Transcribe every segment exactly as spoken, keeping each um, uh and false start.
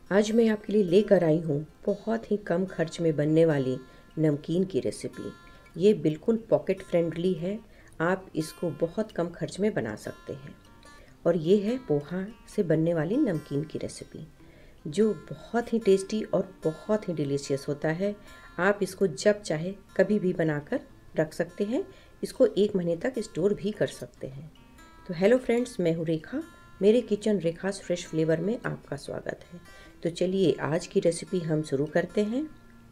आज मैं आपके लिए लेकर आई हूँ बहुत ही कम खर्च में बनने वाली नमकीन की रेसिपी। ये बिल्कुल पॉकेट फ्रेंडली है, आप इसको बहुत कम खर्च में बना सकते हैं। और ये है पोहा से बनने वाली नमकीन की रेसिपी, जो बहुत ही टेस्टी और बहुत ही डिलीशियस होता है। आप इसको जब चाहे कभी भी बनाकर रख सकते हैं, इसको एक महीने तक स्टोर भी कर सकते हैं। तो हेलो फ्रेंड्स, मैं हूँ रेखा। मेरे किचन रेखास फ्रेश फ्लेवर में आपका स्वागत है। तो चलिए आज की रेसिपी हम शुरू करते हैं।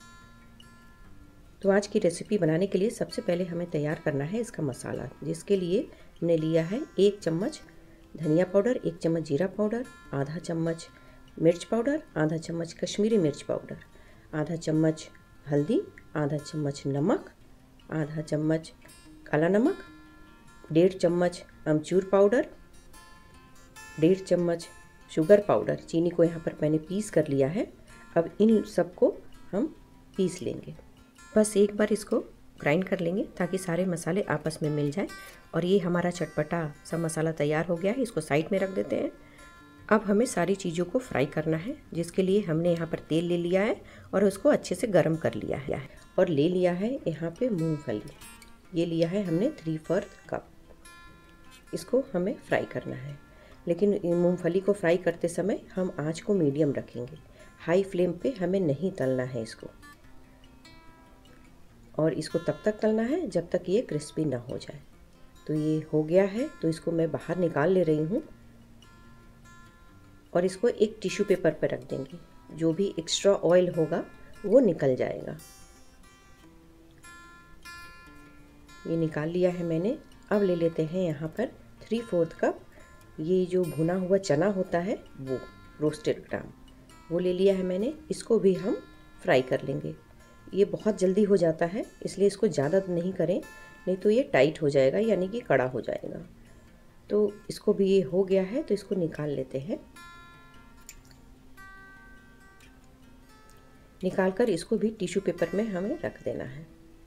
तो आज की रेसिपी बनाने के लिए सबसे पहले हमें तैयार करना है इसका मसाला, जिसके लिए हमने लिया है एक चम्मच धनिया पाउडर, एक चम्मच जीरा पाउडर, आधा चम्मच मिर्च पाउडर, आधा चम्मच कश्मीरी मिर्च पाउडर, आधा चम्मच हल्दी, आधा चम्मच नमक, आधा चम्मच काला नमक, डेढ़ चम्मच अमचूर पाउडर, डेढ़ चम्मच शुगर पाउडर। चीनी को यहाँ पर मैंने पीस कर लिया है। अब इन सबको हम पीस लेंगे, बस एक बार इसको ग्राइंड कर लेंगे ताकि सारे मसाले आपस में मिल जाए। और ये हमारा चटपटा सा मसाला तैयार हो गया है, इसको साइड में रख देते हैं। अब हमें सारी चीज़ों को फ्राई करना है, जिसके लिए हमने यहाँ पर तेल ले लिया है और उसको अच्छे से गर्म कर लिया है। और ले लिया है यहाँ पे मूंगफली, ये लिया है हमने थ्री फोर्थ कप। इसको हमें फ्राई करना है, लेकिन मूंगफली को फ्राई करते समय हम आंच को मीडियम रखेंगे, हाई फ्लेम पे हमें नहीं तलना है इसको। और इसको तब तक तलना है जब तक ये क्रिस्पी ना हो जाए। तो ये हो गया है, तो इसको मैं बाहर निकाल ले रही हूँ और इसको एक टिश्यू पेपर पर रख देंगे। जो भी एक्स्ट्रा ऑयल होगा वो निकल जाएगा। ये निकाल लिया है मैंने। अब ले लेते हैं यहाँ पर थ्री फोर्थ कप ये जो भुना हुआ चना होता है, वो रोस्टेड ग्राम, वो ले लिया है मैंने। इसको भी हम फ्राई कर लेंगे। ये बहुत जल्दी हो जाता है, इसलिए इसको ज़्यादा नहीं करें, नहीं तो ये टाइट हो जाएगा, यानी कि कड़ा हो जाएगा। तो इसको भी ये हो गया है, तो इसको निकाल लेते हैं। निकाल कर इसको भी टिश्यू पेपर में हमें रख देना है।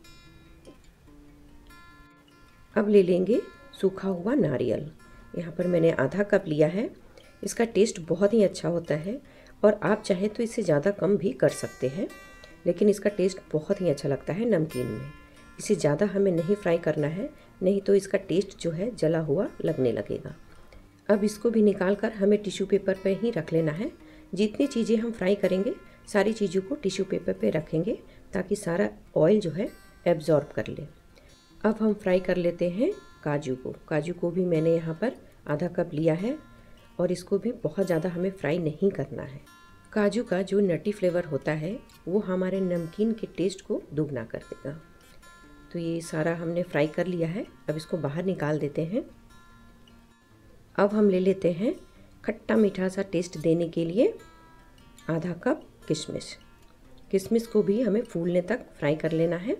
अब ले लेंगे सूखा हुआ नारियल। यहाँ पर मैंने आधा कप लिया है। इसका टेस्ट बहुत ही अच्छा होता है और आप चाहे तो इससे ज़्यादा कम भी कर सकते हैं, लेकिन इसका टेस्ट बहुत ही अच्छा लगता है नमकीन में। इसे ज़्यादा हमें नहीं फ्राई करना है, नहीं तो इसका टेस्ट जो है जला हुआ लगने लगेगा। अब इसको भी निकाल कर हमें टिश्यू पेपर पर ही रख लेना है। जितनी चीज़ें हम फ्राई करेंगे सारी चीज़ों को टिश्यू पेपर पर रखेंगे ताकि सारा ऑयल जो है एब्जॉर्ब कर ले। अब हम फ्राई कर लेते हैं काजू को। काजू को भी मैंने यहाँ पर आधा कप लिया है और इसको भी बहुत ज़्यादा हमें फ्राई नहीं करना है। काजू का जो नटी फ्लेवर होता है वो हमारे नमकीन के टेस्ट को दुगना कर देगा। तो ये सारा हमने फ्राई कर लिया है। अब इसको बाहर निकाल देते हैं। अब हम ले लेते हैं खट्टा मीठा सा टेस्ट देने के लिए आधा कप किशमिश। किशमिश को भी हमें फूलने तक फ्राई कर लेना है।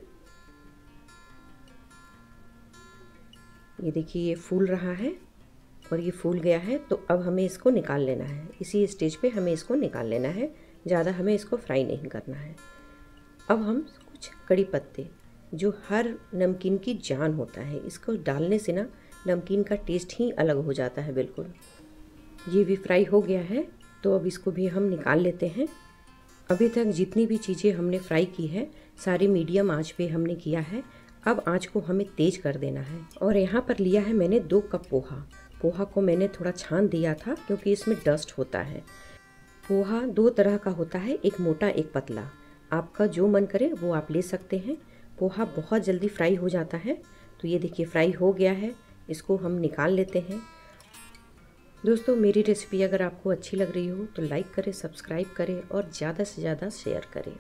ये देखिए ये फूल रहा है और ये फूल गया है, तो अब हमें इसको निकाल लेना है। इसी स्टेज पे हमें इसको निकाल लेना है, ज़्यादा हमें इसको फ्राई नहीं करना है। अब हम कुछ कड़ी पत्ते, जो हर नमकीन की जान होता है, इसको डालने से ना नमकीन का टेस्ट ही अलग हो जाता है बिल्कुल। ये भी फ्राई हो गया है, तो अब इसको भी हम निकाल लेते हैं। अभी तक जितनी भी चीज़ें हमने फ्राई की है सारी मीडियम आँच पे हमने किया है। अब आँच को हमें तेज़ कर देना है। और यहाँ पर लिया है मैंने दो कप पोहा। पोहा को मैंने थोड़ा छान दिया था क्योंकि इसमें डस्ट होता है। पोहा दो तरह का होता है, एक मोटा एक पतला। आपका जो मन करे वो आप ले सकते हैं। पोहा बहुत जल्दी फ्राई हो जाता है। तो ये देखिए फ्राई हो गया है, इसको हम निकाल लेते हैं। दोस्तों, मेरी रेसिपी अगर आपको अच्छी लग रही हो तो लाइक करें, सब्सक्राइब करें और ज़्यादा से ज़्यादा शेयर करें।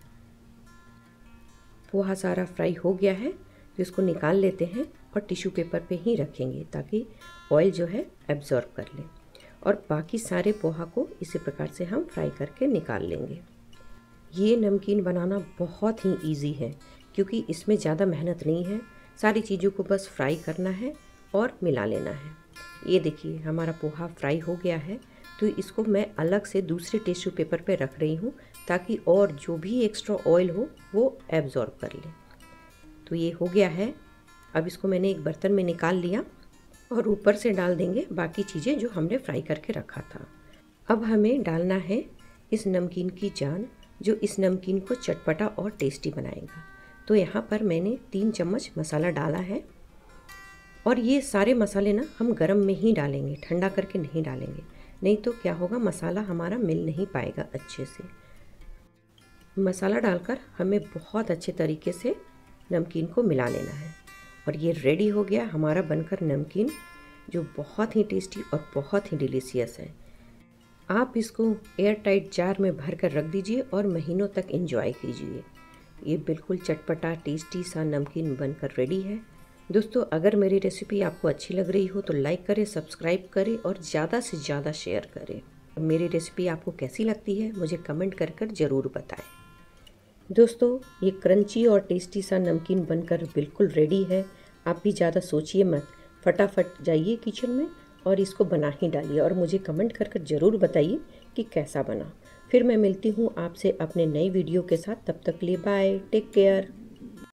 पोहा सारा फ्राई हो गया है, तो इसको निकाल लेते हैं और टिश्यू पेपर पे ही रखेंगे ताकि ऑयल जो है एब्जॉर्ब कर ले। और बाकी सारे पोहा को इसी प्रकार से हम फ्राई करके निकाल लेंगे। ये नमकीन बनाना बहुत ही इजी है क्योंकि इसमें ज़्यादा मेहनत नहीं है। सारी चीज़ों को बस फ्राई करना है और मिला लेना है। ये देखिए हमारा पोहा फ्राई हो गया है, तो इसको मैं अलग से दूसरे टिश्यू पेपर पे रख रही हूँ ताकि और जो भी एक्स्ट्रा ऑयल हो वो एब्जॉर्ब कर ले। तो ये हो गया है। अब इसको मैंने एक बर्तन में निकाल लिया और ऊपर से डाल देंगे बाकी चीज़ें जो हमने फ्राई करके रखा था। अब हमें डालना है इस नमकीन की जान जो इस नमकीन को चटपटा और टेस्टी बनाएगा। तो यहाँ पर मैंने तीन चम्मच मसाला डाला है और ये सारे मसाले ना हम गरम में ही डालेंगे, ठंडा करके नहीं डालेंगे, नहीं तो क्या होगा मसाला हमारा मिल नहीं पाएगा अच्छे से। मसाला डालकर हमें बहुत अच्छे तरीके से नमकीन को मिला लेना है और ये रेडी हो गया हमारा बनकर नमकीन, जो बहुत ही टेस्टी और बहुत ही डिलीशियस है। आप इसको एयर टाइट जार में भर कर रख दीजिए और महीनों तक एंजॉय कीजिए। ये बिल्कुल चटपटा टेस्टी सा नमकीन बनकर रेडी है। दोस्तों, अगर मेरी रेसिपी आपको अच्छी लग रही हो तो लाइक करें, सब्सक्राइब करें और ज़्यादा से ज़्यादा शेयर करें। मेरी रेसिपी आपको कैसी लगती है मुझे कमेंट कर कर ज़रूर बताएं। दोस्तों, ये क्रंची और टेस्टी सा नमकीन बनकर बिल्कुल रेडी है। आप भी ज़्यादा सोचिए मत, फटाफट जाइए किचन में और इसको बना ही डालिए और मुझे कमेंट कर कर ज़रूर बताइए कि कैसा बना। फिर मैं मिलती हूँ आपसे अपने नई वीडियो के साथ। तब तक के लिए बाय, टेक केयर।